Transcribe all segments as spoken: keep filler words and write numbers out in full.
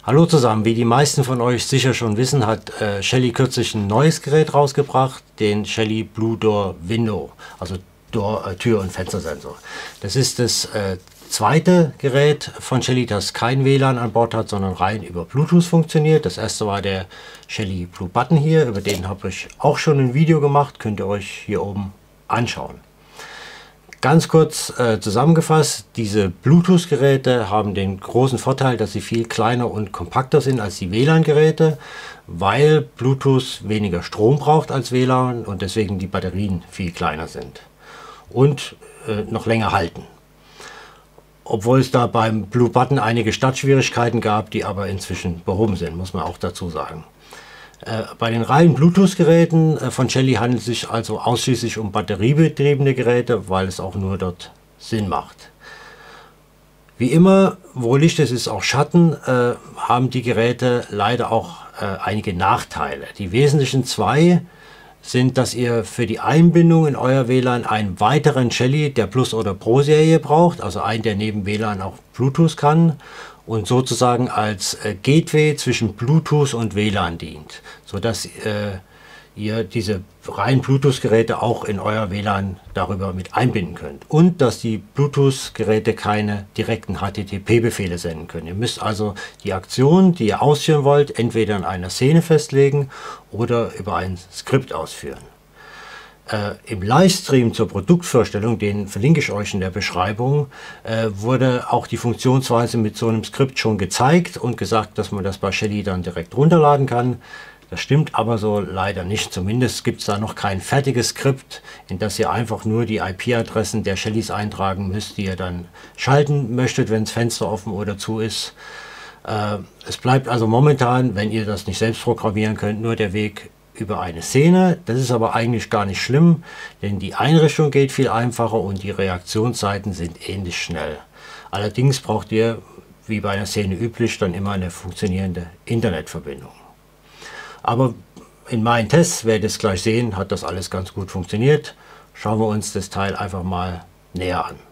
Hallo zusammen, wie die meisten von euch sicher schon wissen, hat äh, Shelly kürzlich ein neues Gerät rausgebracht, den Shelly Blue Door Window, also Door, äh, Tür- und Fenstersensor. Das ist das äh, zweite Gerät von Shelly, das kein W L A N an Bord hat, sondern rein über Bluetooth funktioniert. Das erste war der Shelly Blue Button hier, über den habe ich auch schon ein Video gemacht, könnt ihr euch hier oben anschauen. Ganz kurz äh, zusammengefasst, diese Bluetooth-Geräte haben den großen Vorteil, dass sie viel kleiner und kompakter sind als die W L A N-Geräte, weil Bluetooth weniger Strom braucht als W L A N und deswegen die Batterien viel kleiner sind und äh, noch länger halten. Obwohl es da beim Blue Button einige Startschwierigkeiten gab, die aber inzwischen behoben sind, muss man auch dazu sagen. Äh, bei den reinen Bluetooth-Geräten äh, von Shelly handelt es sich also ausschließlich um batteriebetriebene Geräte, weil es auch nur dort Sinn macht. Wie immer, wo Licht ist, ist auch Schatten, äh, haben die Geräte leider auch äh, einige Nachteile. Die wesentlichen zwei sind, dass ihr für die Einbindung in euer W L A N einen weiteren Shelly der Plus- oder Pro-Serie braucht, also einen, der neben W L A N auch Bluetooth kann und sozusagen als äh, Gateway zwischen Bluetooth und W L A N dient, sodass äh, ihr diese reinen Bluetooth-Geräte auch in euer W L A N darüber mit einbinden könnt. Und dass die Bluetooth-Geräte keine direkten H T T P-Befehle senden können. Ihr müsst also die Aktion, die ihr ausführen wollt, entweder in einer Szene festlegen oder über ein Skript ausführen. Äh, Im Livestream zur Produktvorstellung, den verlinke ich euch in der Beschreibung, äh, wurde auch die Funktionsweise mit so einem Skript schon gezeigt und gesagt, dass man das bei Shelly dann direkt runterladen kann. Das stimmt aber so leider nicht. Zumindest gibt es da noch kein fertiges Skript, in das ihr einfach nur die I P-Adressen der Shellys eintragen müsst, die ihr dann schalten möchtet, wenn das Fenster offen oder zu ist. Äh, es bleibt also momentan, wenn ihr das nicht selbst programmieren könnt, nur der Weg über eine Szene. Das ist aber eigentlich gar nicht schlimm, denn die Einrichtung geht viel einfacher und die Reaktionszeiten sind ähnlich schnell. Allerdings braucht ihr, wie bei einer Szene üblich, dann immer eine funktionierende Internetverbindung. Aber in meinen Tests, werdet ihr es gleich sehen, hat das alles ganz gut funktioniert. Schauen wir uns das Teil einfach mal näher an.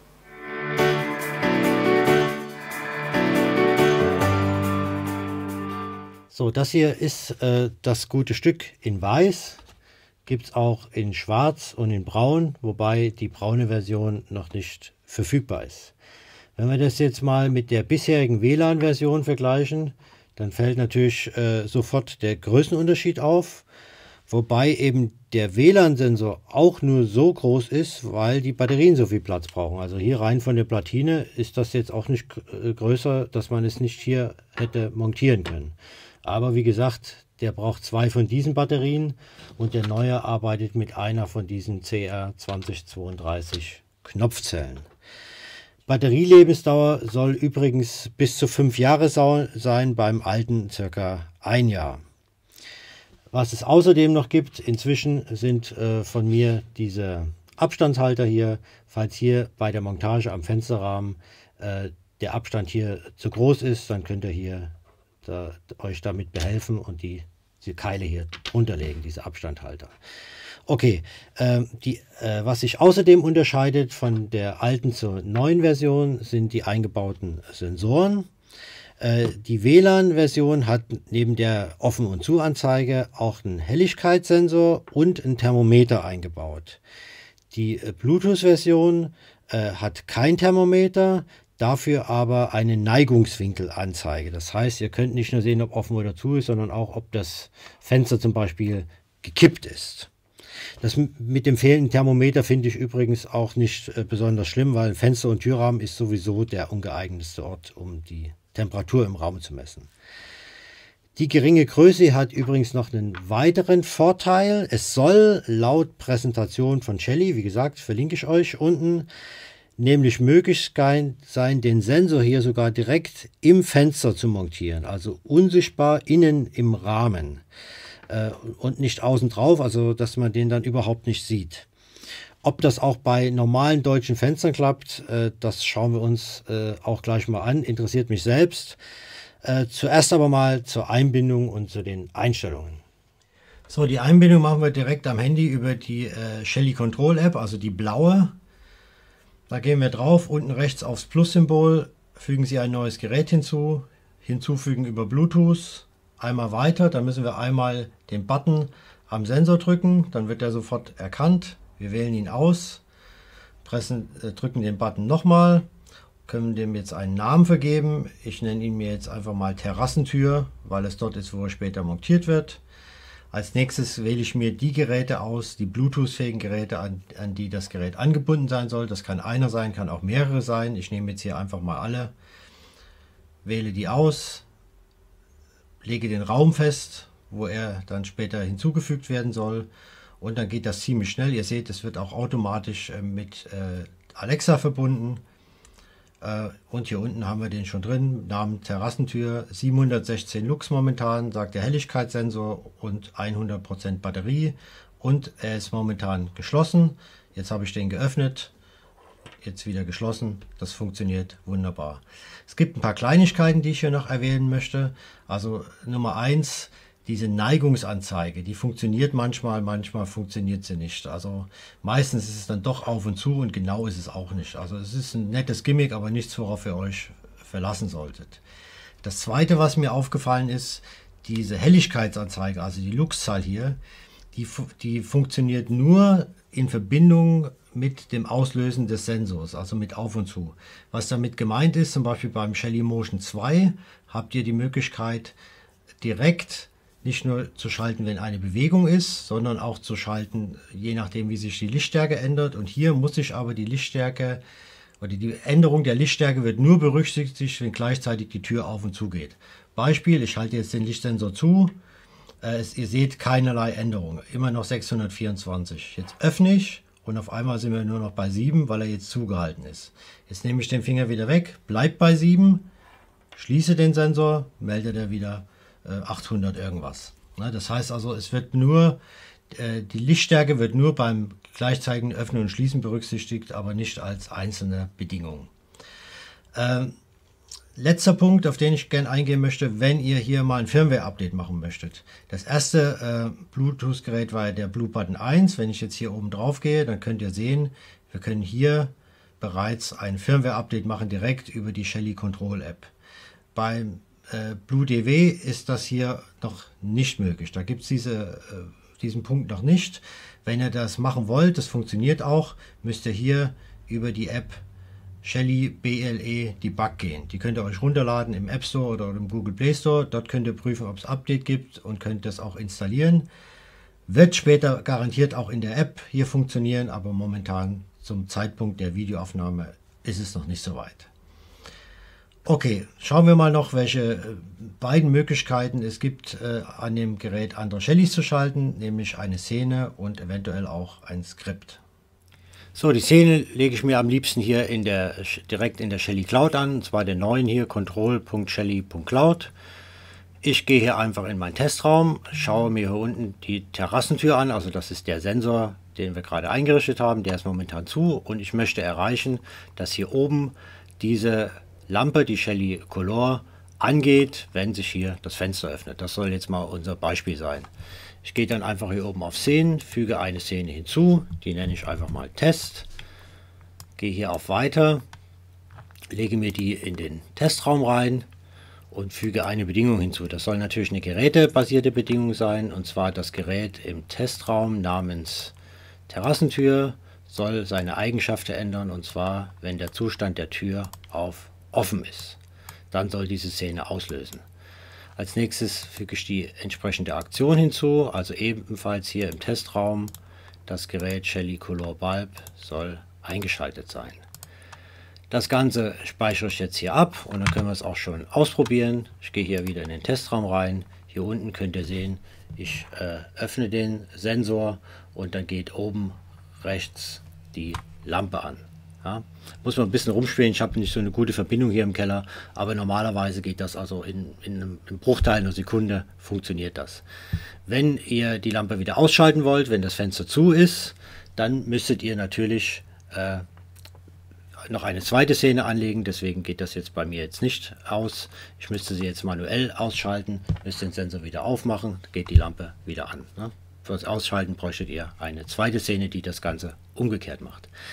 So, das hier ist äh, das gute Stück in weiß, gibt es auch in schwarz und in braun, wobei die braune Version noch nicht verfügbar ist. Wenn wir das jetzt mal mit der bisherigen W L A N-Version vergleichen, dann fällt natürlich äh, sofort der Größenunterschied auf, wobei eben der W L A N-Sensor auch nur so groß ist, weil die Batterien so viel Platz brauchen. Also hier rein von der Platine ist das jetzt auch nicht äh, größer, dass man es nicht hier hätte montieren können. Aber wie gesagt, der braucht zwei von diesen Batterien und der neue arbeitet mit einer von diesen C R zwanzig zweiunddreißig Knopfzellen. Batterielebensdauer soll übrigens bis zu fünf Jahre sein, beim alten circa ein Jahr. Was es außerdem noch gibt, inzwischen sind äh, von mir diese Abstandshalter hier, falls hier bei der Montage am Fensterrahmen äh, der Abstand hier zu groß ist, dann könnt ihr hier Da, euch damit behelfen und die, die Keile hier drunter legen, diese Abstandhalter. Okay, äh, die, äh, was sich außerdem unterscheidet von der alten zur neuen Version, sind die eingebauten Sensoren. Äh, die W L A N-Version hat neben der Offen- und Zu-Anzeige auch einen Helligkeitssensor und ein Thermometer eingebaut. Die äh, Bluetooth-Version äh, hat kein Thermometer, dafür aber eine Neigungswinkelanzeige. Das heißt, ihr könnt nicht nur sehen, ob offen oder zu ist, sondern auch, ob das Fenster zum Beispiel gekippt ist. Das mit dem fehlenden Thermometer finde ich übrigens auch nicht äh, besonders schlimm, weil Fenster- und Türrahmen ist sowieso der ungeeignetste Ort, um die Temperatur im Raum zu messen. Die geringe Größe hat übrigens noch einen weiteren Vorteil. Es soll laut Präsentation von Shelly, wie gesagt, verlinke ich euch unten, nämlich möglich sein, den Sensor hier sogar direkt im Fenster zu montieren, also unsichtbar innen im Rahmen äh, und nicht außen drauf, also dass man den dann überhaupt nicht sieht. Ob das auch bei normalen deutschen Fenstern klappt, äh, das schauen wir uns äh, auch gleich mal an, interessiert mich selbst. Äh, zuerst aber mal zur Einbindung und zu den Einstellungen. So, die Einbindung machen wir direkt am Handy über die äh, Shelly Control App, also die blaue. Da gehen wir drauf, unten rechts aufs Plus-Symbol, fügen Sie ein neues Gerät hinzu. hinzufügen über Bluetooth, einmal weiter, dann müssen wir einmal den Button am Sensor drücken, dann wird er sofort erkannt. Wir wählen ihn aus, pressen, äh, drücken den Button nochmal, können dem jetzt einen Namen vergeben. Ich nenne ihn mir jetzt einfach mal Terrassentür, weil es dort ist, wo er später montiert wird. Als nächstes wähle ich mir die Geräte aus, die Bluetooth-fähigen Geräte, an, an die das Gerät angebunden sein soll. Das kann einer sein, kann auch mehrere sein. Ich nehme jetzt hier einfach mal alle, wähle die aus, lege den Raum fest, wo er dann später hinzugefügt werden soll. Und dann geht das ziemlich schnell. Ihr seht, es wird auch automatisch äh, mit äh, Alexa verbunden. Äh, und hier unten haben wir den schon drin. Namen Terrassentür, siebenhundertsechzehn Lux momentan, sagt der Helligkeitssensor und hundert Prozent Batterie. Und er ist momentan geschlossen. Jetzt habe ich den geöffnet. Jetzt wieder geschlossen. Das funktioniert wunderbar. Es gibt ein paar Kleinigkeiten, die ich hier noch erwähnen möchte. Also Nummer eins. Diese Neigungsanzeige, die funktioniert manchmal, manchmal funktioniert sie nicht. Also meistens ist es dann doch auf und zu und genau ist es auch nicht. Also es ist ein nettes Gimmick, aber nichts, worauf ihr euch verlassen solltet. Das zweite, was mir aufgefallen ist, diese Helligkeitsanzeige, also die Luxzahl hier, die, die funktioniert nur in Verbindung mit dem Auslösen des Sensors, also mit auf und zu. Was damit gemeint ist, zum Beispiel beim Shelly Motion zwei, habt ihr die Möglichkeit, direkt nicht nur zu schalten, wenn eine Bewegung ist, sondern auch zu schalten, je nachdem, wie sich die Lichtstärke ändert. Und hier muss ich aber die Lichtstärke oder die Änderung der Lichtstärke wird nur berücksichtigt, wenn gleichzeitig die Tür auf und zu geht. Beispiel, ich halte jetzt den Lichtsensor zu. Äh, es, ihr seht keinerlei Änderung, immer noch sechshundertvierundzwanzig. Jetzt öffne ich und auf einmal sind wir nur noch bei sieben, weil er jetzt zugehalten ist. Jetzt nehme ich den Finger wieder weg, bleibt bei sieben, schließe den Sensor, meldet er wieder achthundert irgendwas. Das heißt also, es wird nur, die Lichtstärke wird nur beim gleichzeitigen Öffnen und Schließen berücksichtigt, aber nicht als einzelne Bedingung. Ähm, letzter Punkt, auf den ich gerne eingehen möchte, wenn ihr hier mal ein Firmware-Update machen möchtet. Das erste äh, Bluetooth-Gerät war der Blue Button eins. Wenn ich jetzt hier oben drauf gehe, dann könnt ihr sehen, wir können hier bereits ein Firmware-Update machen, direkt über die Shelly Control App. Beim Blue D W ist das hier noch nicht möglich. Da gibt es diese, äh, diesen Punkt noch nicht. Wenn ihr das machen wollt, das funktioniert auch, müsst ihr hier über die App Shelly B L E Debug gehen. Die könnt ihr euch runterladen im App Store oder im Google Play Store. Dort könnt ihr prüfen, ob es Update gibt und könnt das auch installieren. Wird später garantiert auch in der App hier funktionieren, aber momentan zum Zeitpunkt der Videoaufnahme ist es noch nicht so weit. Okay, schauen wir mal noch, welche äh, beiden Möglichkeiten es gibt, äh, an dem Gerät andere Shellys zu schalten, nämlich eine Szene und eventuell auch ein Skript. So, die Szene lege ich mir am liebsten hier in der, direkt in der Shelly Cloud an, und zwar den neuen hier, control punkt shelly punkt cloud. Ich gehe hier einfach in meinen Testraum, schaue mir hier unten die Terrassentür an, also das ist der Sensor, den wir gerade eingerichtet haben, der ist momentan zu und ich möchte erreichen, dass hier oben diese Lampe, die Shelly Color, angeht, wenn sich hier das Fenster öffnet. Das soll jetzt mal unser Beispiel sein. Ich gehe dann einfach hier oben auf Szenen, füge eine Szene hinzu, die nenne ich einfach mal Test, gehe hier auf Weiter, lege mir die in den Testraum rein und füge eine Bedingung hinzu. Das soll natürlich eine gerätebasierte Bedingung sein, und zwar das Gerät im Testraum namens Terrassentür soll seine Eigenschaften ändern, und zwar, wenn der Zustand der Tür auf offen ist. Dann soll diese Szene auslösen. Als nächstes füge ich die entsprechende Aktion hinzu, also ebenfalls hier im Testraum. Das Gerät Shelly Color Bulb soll eingeschaltet sein. Das Ganze speichere ich jetzt hier ab und dann können wir es auch schon ausprobieren. Ich gehe hier wieder in den Testraum rein. Hier unten könnt ihr sehen, ich äh, öffne den Sensor und dann geht oben rechts die Lampe an. Ja, muss man ein bisschen rumspielen, ich habe nicht so eine gute Verbindung hier im Keller, aber normalerweise geht das also in, in einem in Bruchteil einer Sekunde funktioniert das. Wenn ihr die Lampe wieder ausschalten wollt, wenn das Fenster zu ist, dann müsstet ihr natürlich äh, noch eine zweite Szene anlegen, deswegen geht das jetzt bei mir jetzt nicht aus. Ich müsste sie jetzt manuell ausschalten, müsst den Sensor wieder aufmachen, geht die Lampe wieder an. Ne? Für das Ausschalten bräuchtet ihr eine zweite Szene, die das Ganze umgekehrt macht.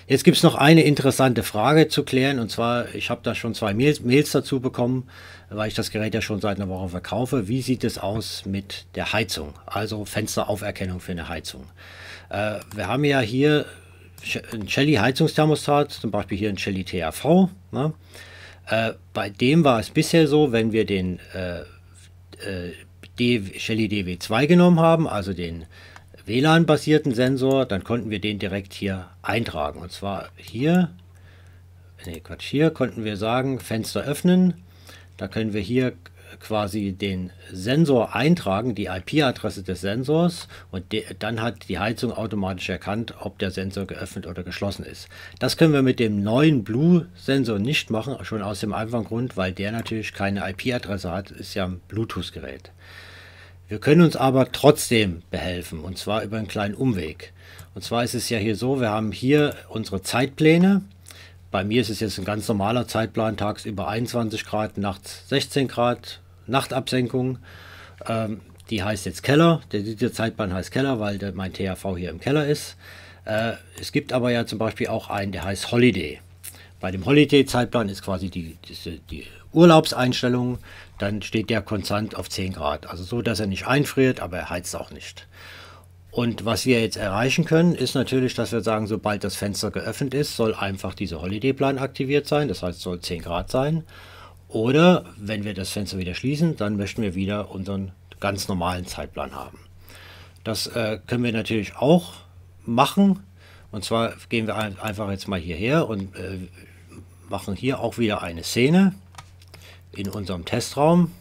Jetzt gibt es noch eine interessante Frage zu klären, und zwar, ich habe da schon zwei Mails, Mails dazu bekommen, weil ich das Gerät ja schon seit einer Woche verkaufe. Wie sieht es aus mit der Heizung, also Fensterauferkennung für eine Heizung? Äh, wir haben ja hier ein Shelly Heizungsthermostat, zum Beispiel hier ein Shelly T H V. Ne? Äh, bei dem war es bisher so, wenn wir den äh, äh, D, Shelly D W zwei genommen haben, also den W L A N-basierten Sensor, dann konnten wir den direkt hier eintragen. Und zwar hier, nee, Quatsch, hier konnten wir sagen, Fenster öffnen. Da können wir hier quasi den Sensor eintragen, die I P-Adresse des Sensors, und de, dann hat die Heizung automatisch erkannt, ob der Sensor geöffnet oder geschlossen ist. Das können wir mit dem neuen Blue-Sensor nicht machen, schon aus dem einfachen Grund, weil der natürlich keine I P-Adresse hat, ist ja ein Bluetooth-Gerät. Wir können uns aber trotzdem behelfen, und zwar über einen kleinen Umweg. Und zwar ist es ja hier so, wir haben hier unsere Zeitpläne. Bei mir ist es jetzt ein ganz normaler Zeitplan, tagsüber einundzwanzig Grad, nachts sechzehn Grad, Nachtabsenkung. Ähm, die heißt jetzt Keller, der, der Zeitplan heißt Keller, weil der, mein T H V hier im Keller ist. Äh, es gibt aber ja zum Beispiel auch einen, der heißt Holiday. Bei dem Holiday-Zeitplan ist quasi die, die, die Urlaubseinstellung, dann steht der konstant auf zehn Grad. Also so, dass er nicht einfriert, aber er heizt auch nicht. Und was wir jetzt erreichen können, ist natürlich, dass wir sagen, sobald das Fenster geöffnet ist, soll einfach dieser Holiday-Plan aktiviert sein. Das heißt, es soll zehn Grad sein. Oder wenn wir das Fenster wieder schließen, dann möchten wir wieder unseren ganz normalen Zeitplan haben. Das äh, können wir natürlich auch machen. Und zwar gehen wir ein, einfach jetzt mal hierher und äh, machen hier auch wieder eine Szene in unserem Testraum.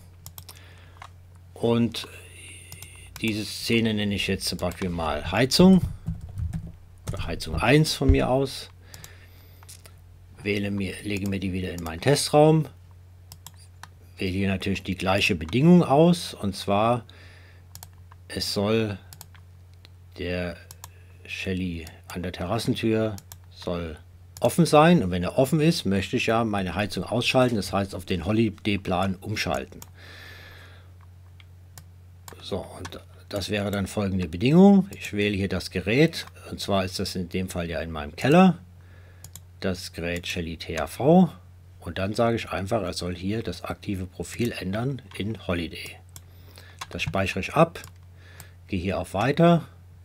Und diese Szene nenne ich jetzt zum Beispiel mal Heizung. Oder Heizung eins von mir aus. Wähle mir, lege mir die wieder in meinen Testraum. Wähle hier natürlich die gleiche Bedingung aus. Und zwar, es soll der Shelly an der Terrassentür soll offen sein, und wenn er offen ist, möchte ich ja meine Heizung ausschalten, das heißt auf den Holiday-Plan umschalten. So, und das wäre dann folgende Bedingung. Ich wähle hier das Gerät, und zwar ist das in dem Fall ja in meinem Keller, das Gerät Shelly T H V, und dann sage ich einfach, er soll hier das aktive Profil ändern in Holiday. Das speichere ich ab, gehe hier auf Weiter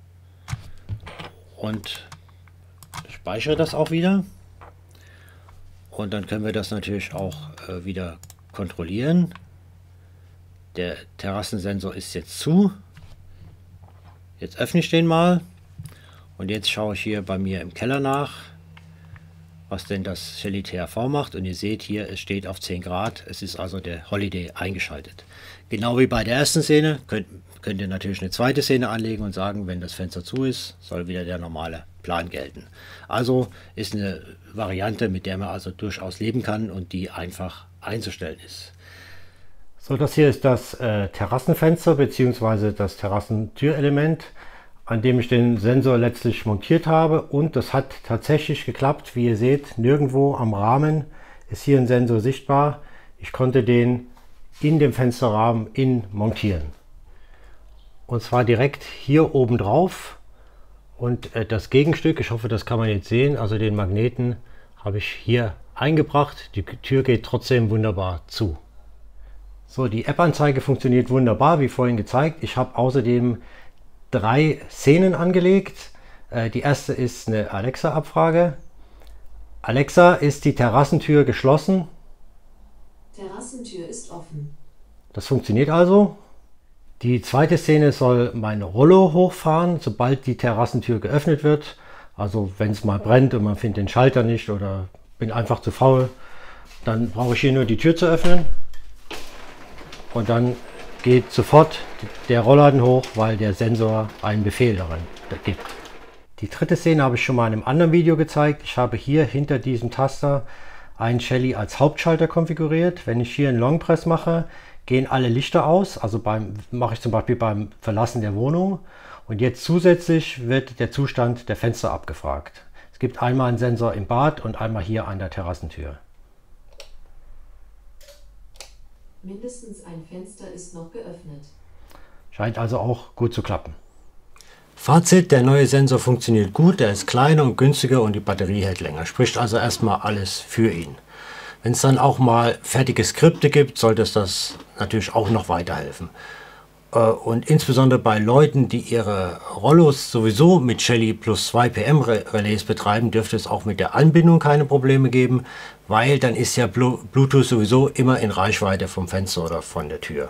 und speichere das auch wieder, und dann können wir das natürlich auch äh, wieder kontrollieren. Der Terrassensensor ist jetzt zu. Jetzt öffne ich den mal und jetzt schaue ich hier bei mir im Keller nach, was denn das Shelly T H V macht, und ihr seht hier, es steht auf zehn Grad, es ist also der Holiday eingeschaltet. Genau wie bei der ersten Szene könnt, könnt ihr natürlich eine zweite Szene anlegen und sagen, wenn das Fenster zu ist, soll wieder der normale Plan gelten. Also ist eine Variante, mit der man also durchaus leben kann und die einfach einzustellen ist. So, das hier ist das äh, Terrassenfenster bzw. das Terrassentürelement, an dem ich den Sensor letztlich montiert habe, und das hat tatsächlich geklappt. Wie ihr seht, nirgendwo am Rahmen ist hier ein Sensor sichtbar. Ich konnte den in dem Fensterrahmen in montieren. Und zwar direkt hier oben drauf. Und äh, das Gegenstück, ich hoffe, das kann man jetzt sehen, also den Magneten habe ich hier eingebracht. Die Tür geht trotzdem wunderbar zu. So, die App-Anzeige funktioniert wunderbar, wie vorhin gezeigt. Ich habe außerdem drei Szenen angelegt. Äh, die erste ist eine Alexa-Abfrage. Alexa, ist die Terrassentür geschlossen? Terrassentür ist offen. Das funktioniert also. Die zweite Szene soll mein Rollo hochfahren, sobald die Terrassentür geöffnet wird. Also wenn es mal brennt und man findet den Schalter nicht oder bin einfach zu faul, dann brauche ich hier nur die Tür zu öffnen. Und dann geht sofort der Rollladen hoch, weil der Sensor einen Befehl darin gibt. Die dritte Szene habe ich schon mal in einem anderen Video gezeigt. Ich habe hier hinter diesem Taster einen Shelly als Hauptschalter konfiguriert. Wenn ich hier einen Long Press mache, gehen alle Lichter aus. Also beim, mache ich zum Beispiel beim Verlassen der Wohnung. Und jetzt zusätzlich wird der Zustand der Fenster abgefragt. Es gibt einmal einen Sensor im Bad und einmal hier an der Terrassentür. Mindestens ein Fenster ist noch geöffnet. Scheint also auch gut zu klappen. Fazit: Der neue Sensor funktioniert gut, er ist kleiner und günstiger und die Batterie hält länger. Spricht also erstmal alles für ihn. Wenn es dann auch mal fertige Skripte gibt, sollte es das natürlich auch noch weiterhelfen. Und insbesondere bei Leuten, die ihre Rollos sowieso mit Shelly plus zwei P M Relais betreiben, dürfte es auch mit der Anbindung keine Probleme geben, weil dann ist ja Bluetooth sowieso immer in Reichweite vom Fenster oder von der Tür.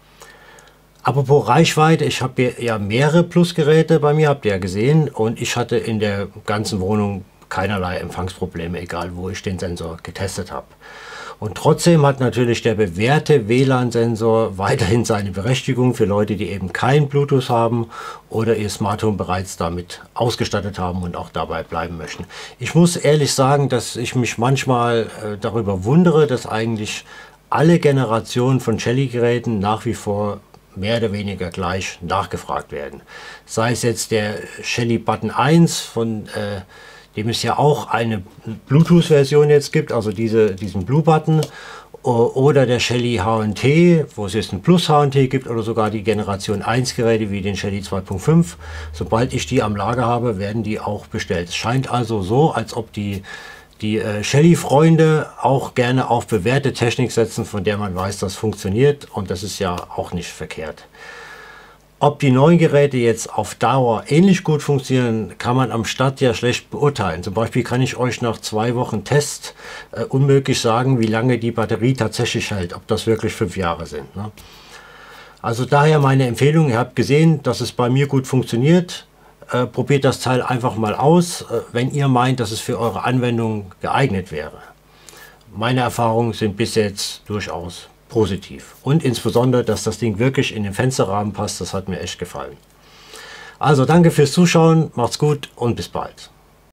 Apropos Reichweite, ich habe ja mehrere Plus-Geräte bei mir, habt ihr ja gesehen, und ich hatte in der ganzen Wohnung keinerlei Empfangsprobleme, egal wo ich den Sensor getestet habe. Und trotzdem hat natürlich der bewährte W L A N-Sensor weiterhin seine Berechtigung für Leute, die eben kein Bluetooth haben oder ihr Smartphone bereits damit ausgestattet haben und auch dabei bleiben möchten. Ich muss ehrlich sagen, dass ich mich manchmal äh, darüber wundere, dass eigentlich alle Generationen von Shelly-Geräten nach wie vor mehr oder weniger gleich nachgefragt werden. Sei es jetzt der Shelly Button eins, von äh, dem es ja auch eine Bluetooth-Version jetzt gibt, also diese, diesen Blue-Button, oder der Shelly H und T, wo es jetzt ein Plus H und T gibt, oder sogar die Generation eins Geräte wie den Shelly zwei Punkt fünf. Sobald ich die am Lager habe, werden die auch bestellt. Es scheint also so, als ob die, die äh, Shelly-Freunde auch gerne auf bewährte Technik setzen, von der man weiß, das funktioniert, und das ist ja auch nicht verkehrt. Ob die neuen Geräte jetzt auf Dauer ähnlich gut funktionieren, kann man am Start ja schlecht beurteilen. Zum Beispiel kann ich euch nach zwei Wochen Test äh, unmöglich sagen, wie lange die Batterie tatsächlich hält, ob das wirklich fünf Jahre sind. Ne? Also daher meine Empfehlung: Ihr habt gesehen, dass es bei mir gut funktioniert. Äh, probiert das Teil einfach mal aus, äh, wenn ihr meint, dass es für eure Anwendung geeignet wäre. Meine Erfahrungen sind bis jetzt durchaus positiv. Und insbesondere, dass das Ding wirklich in den Fensterrahmen passt, das hat mir echt gefallen. Also danke fürs Zuschauen, macht's gut und bis bald.